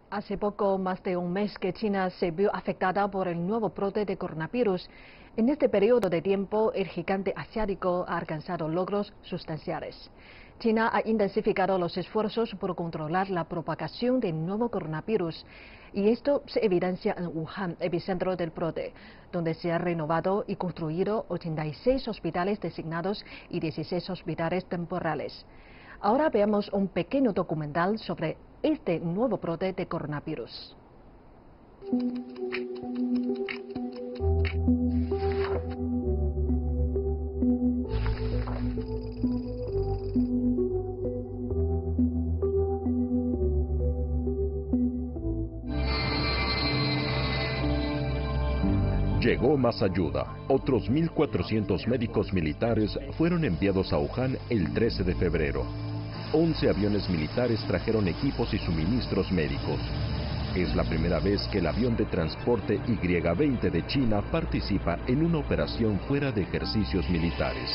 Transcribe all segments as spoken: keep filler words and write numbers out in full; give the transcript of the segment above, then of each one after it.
Hace poco más de un mes que China se vio afectada por el nuevo brote de coronavirus. En este periodo de tiempo, el gigante asiático ha alcanzado logros sustanciales. China ha intensificado los esfuerzos por controlar la propagación del nuevo coronavirus, y esto se evidencia en Wuhan, epicentro del brote, donde se han renovado y construido ochenta y seis hospitales designados y dieciséis hospitales temporales. Ahora veamos un pequeño documental sobre este nuevo brote de coronavirus. Llegó más ayuda. Otros mil cuatrocientos médicos militares fueron enviados a Wuhan el trece de febrero. once aviones militares trajeron equipos y suministros médicos. Es la primera vez que el avión de transporte Y veinte de China participa en una operación fuera de ejercicios militares.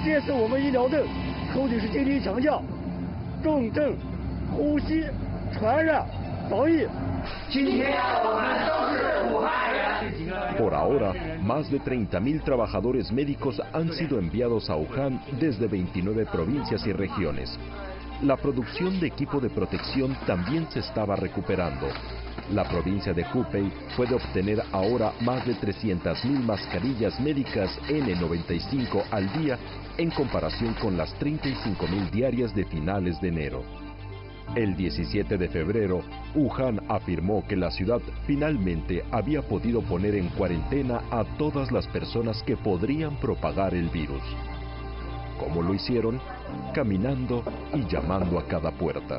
Por ahora, más de treinta mil trabajadores médicos han sido enviados a Wuhan desde veintinueve provincias y regiones. La producción de equipo de protección también se estaba recuperando. La provincia de Hubei puede obtener ahora más de trescientas mil mascarillas médicas N noventa y cinco al día en comparación con las treinta y cinco mil diarias de finales de enero. El diecisiete de febrero, Wuhan afirmó que la ciudad finalmente había podido poner en cuarentena a todas las personas que podrían propagar el virus. ¿Cómo lo hicieron? Caminando y llamando a cada puerta.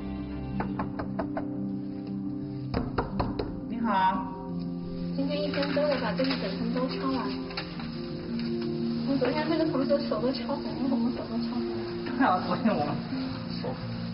你好，今天一天都得把这一整层都敲完。我昨天那个同学手都敲红红，手都敲红。哎呀，昨天我手。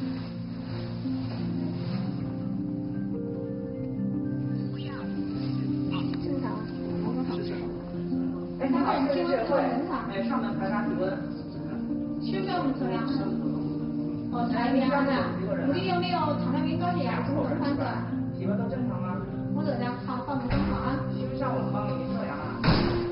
哎，上面排查体温。需不需要我们测量？哦，来量的。你有没有糖尿病、高血压、中风患者？体温都正常吗？我等下好，放门灯好啊。需不需要我们帮你测量啊？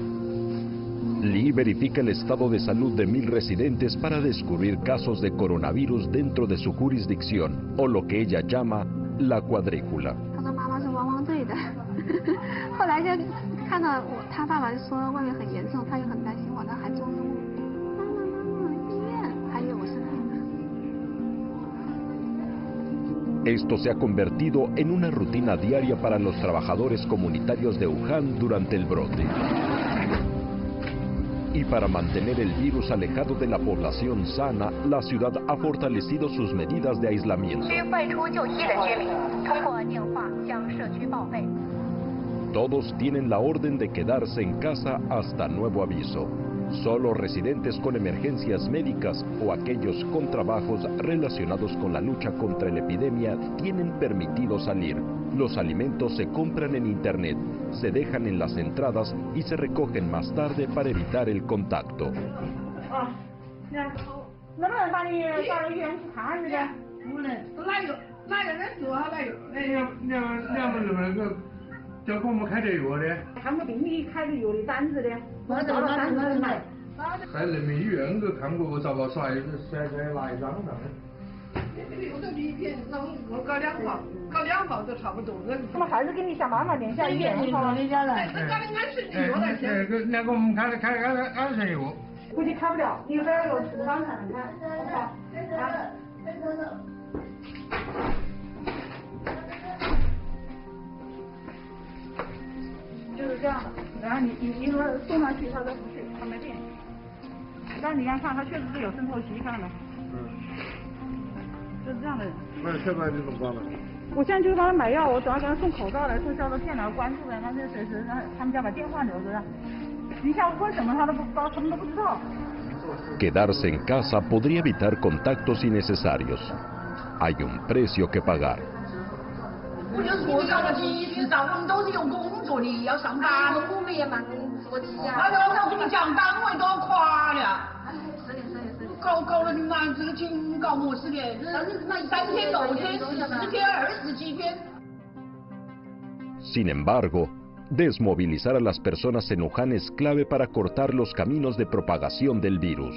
Li verifica el estado de salud de mil residentes para descubrir casos de coronavirus dentro de su jurisdicción, o lo que ella llama la cuadrícula. 他说妈妈是汪汪队的，后来就看到我，他爸爸就说外面很严重，他也很担心我，那还中风。妈妈妈妈，医院，还以为我是男的。 Esto se ha convertido en una rutina diaria para los trabajadores comunitarios de Wuhan durante el brote. Y para mantener el virus alejado de la población sana, la ciudad ha fortalecido sus medidas de aislamiento. Todos tienen la orden de quedarse en casa hasta nuevo aviso. Solo residentes con emergencias médicas o aquellos con trabajos relacionados con la lucha contra la epidemia tienen permitido salir. Los alimentos se compran en internet, se dejan en las entradas y se recogen más tarde para evitar el contacto. Quedarse en casa podría evitar contactos innecesarios. Hay un precio que pagar. 我就是我搞了几次到，我们都是有工作的，要上班。我们也忙做的呀。哎呀，我跟你讲，单位都要垮了。是的，是的，是的。搞搞了你妈这个情搞么事的？三三天六天，四天二十几天。 Sin embargo, desmovilizar a las personas en Wuhan es clave para cortar los caminos de propagación del virus.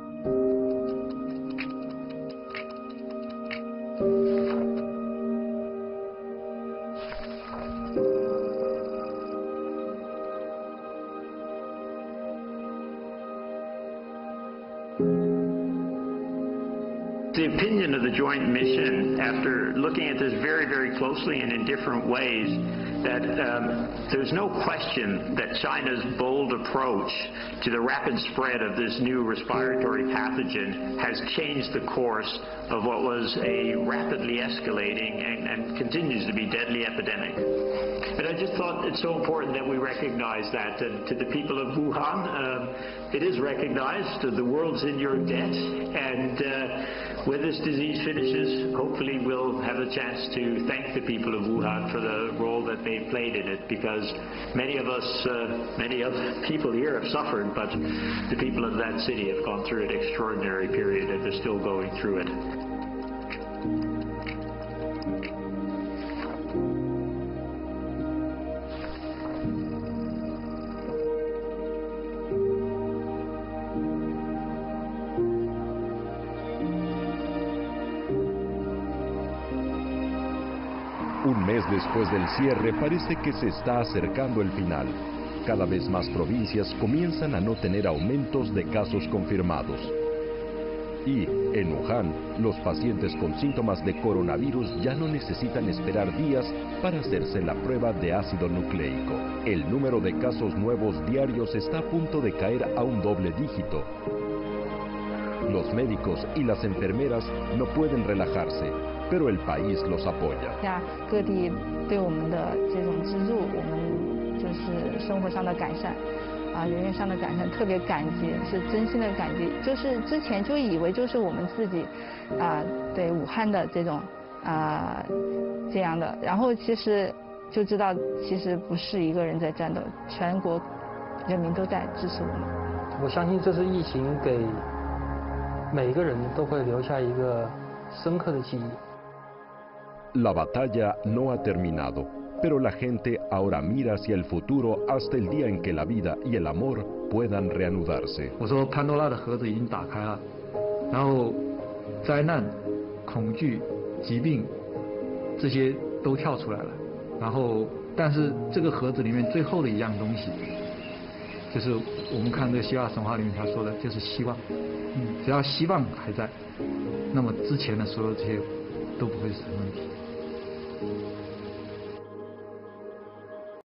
The opinion of the joint mission, after looking at this very, very closely and in different ways, that um, there's no question that China's bold approach to the rapid spread of this new respiratory pathogen has changed the course of what was a rapidly escalating and, and continues to be deadly epidemic. And I just thought it's so important that we recognize that. And to the people of Wuhan, um, it is recognized. The world's in your debt. And uh, when this disease finishes, hopefully we'll have a chance to thank the people of Wuhan for the role that they played in it, because many of us, uh, many of people here have suffered, but the people of that city have gone through an extraordinary period and they're still going through it. Un mes después del cierre parece que se está acercando el final. Cada vez más provincias comienzan a no tener aumentos de casos confirmados. Y, en Wuhan, los pacientes con síntomas de coronavirus ya no necesitan esperar días para hacerse la prueba de ácido nucleico. El número de casos nuevos diarios está a punto de caer a un doble dígito. Los médicos y las enfermeras no pueden relajarse, pero el país los apoya. 各地对我们的这种资助，我们就是生活上的改善，啊，人员上的改善，特别感激，是真心的感激。就是之前就以为就是我们自己，啊，对武汉的这种啊这样的，然后其实就知道其实不是一个人在战斗，全国人民都在支持我们。 我相信这次疫情给每个人都会留下一个深刻的记忆。 La batalla no ha terminado, pero la gente ahora mira hacia el futuro hasta el día en que la vida y el amor puedan reanudarse. 我说潘多拉的盒子已经打开了，然后灾难、恐惧、疾病这些都跳出来了，然后但是这个盒子里面最后的一样东西，就是我们看这个希腊神话里面他说的，就是希望。嗯，只要希望还在，那么之前的所有这些都不会是问题。